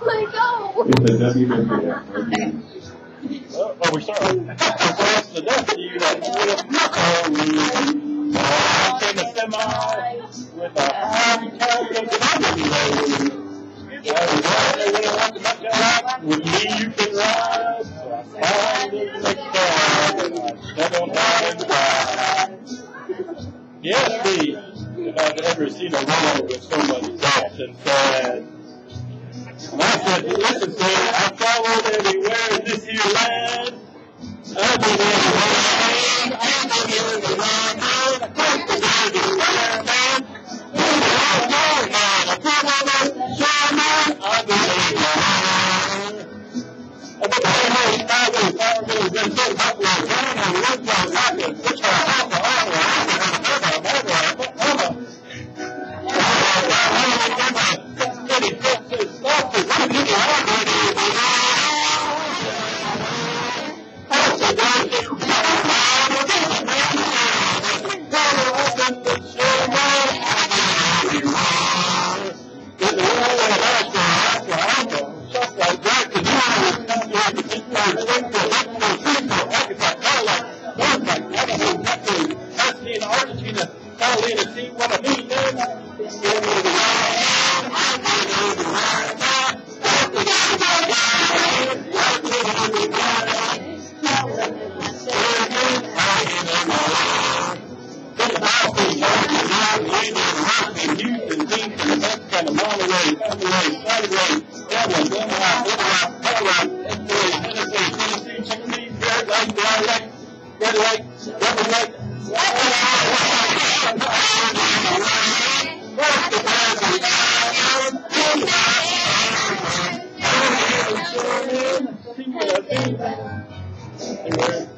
It's a WWF. Okay. Oh, we start. That's the W that in a semi with a high count of the with me you can ride. So I found it next time and I step on down and ride. Yes, Steve. If I've ever seen a world with so much depth and sad. And I said, listen, sir, I traveled everywhere in this here land. I've been everywhere, I've been everywhere, man. Across the world everywhere, man. I've been everywhere. I've been Thank you.